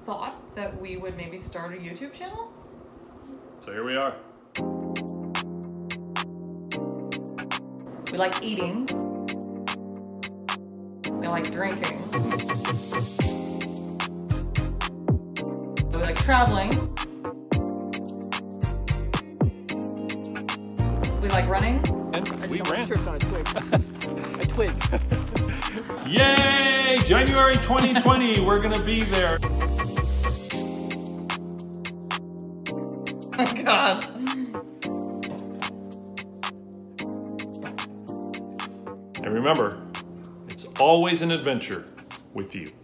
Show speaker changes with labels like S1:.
S1: thought that we would maybe start a YouTube channel.
S2: So here we are.
S1: We like eating. We like drinking. We like traveling. We like running.
S2: And we ran.
S3: Tripped on a twig. A twig.
S2: Yay! January 2020, we're gonna be there.
S1: Oh my God.
S2: And remember, it's always an adventure with you.